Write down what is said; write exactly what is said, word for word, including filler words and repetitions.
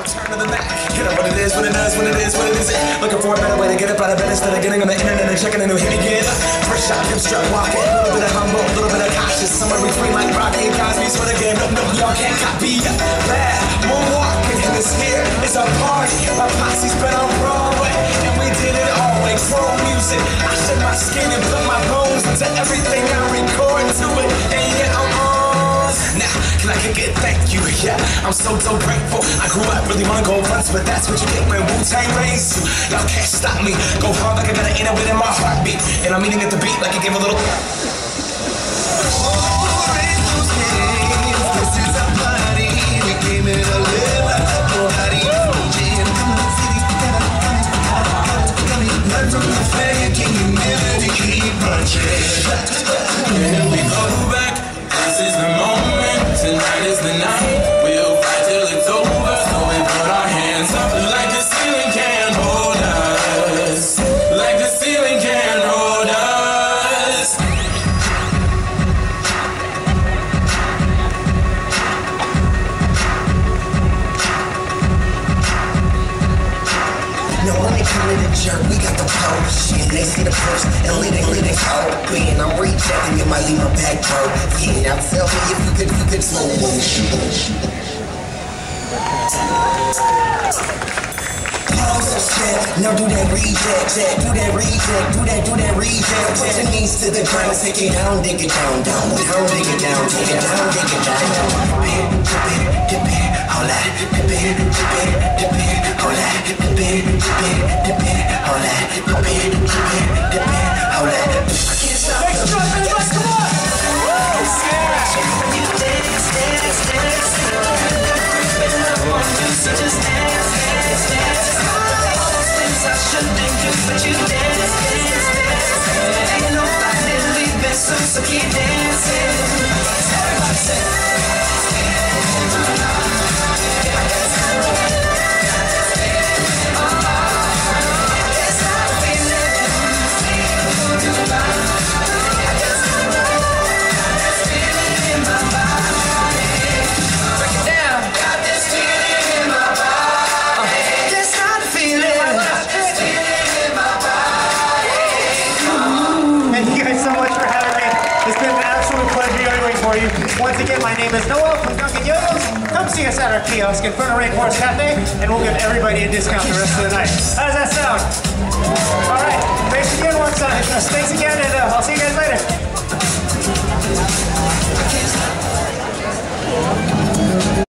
Turn to the back. You know what it is, what it does, what it is, what it isn't. Looking for a better way to get up out of bed instead of getting on the internet and checking a new hit again. First shot, hip strut walking. A little bit of humble, a little bit of cautious. Somewhere between like Rodney and Cosby's for the game. No, no, y'all can't copy. Bad moonwalking in this here. It's a party. My posse's been on Broadway, and we did it always. Roll music. I shed my skin and put my bones into everything I record to it. And yeah, I'm on. Now, can I kick it? Thank you. Yeah, I'm so, so grateful. I grew up really wanna go fronts, but that's what you get when Wu-Tang raised you. Y'all can't stop me. Go hard like I got an inner within my heartbeat. And I'm eating at the beat like I give a little. Here we go back, this is the moment, tonight is the night, we'll fight till it's over, so we put our hands up like the ceiling can't hold us, like the ceiling can't hold us. No, I ain't calling it a jerk, we got the power. Shit, they see the first and leading, leading out. And I'm rechecking, you might leave my back door. Yeah, now tell me if you could, you could slow motion. Pause and shit, now do that reject, check, do that reject, do that, do that reject. Put your knees to the ground, take it down, dig it down, down, down, dig it down, dig it down, dig it down. Dip it, dip it, dip it, all that, dip it, dip it, dip it, all that, dip it, dip it, dip it, all that, dip it, dip it, dip it, all that. I can't stop. Next drop, let's come on! You dance, dance, dance, just dance, dance, dance. All those things I shouldn't do, but you dance, dance, dance. Ain't nobody leaving soon, so keep dancing. Everybody say. Once again, my name is Noel from Duncan Yo Yo. Come see us at our kiosk in front of Rainforest Cafe, and we'll give everybody a discount the rest of the night. How does that sound? All right, thanks again once. Uh, thanks again, and uh, I'll see you guys later.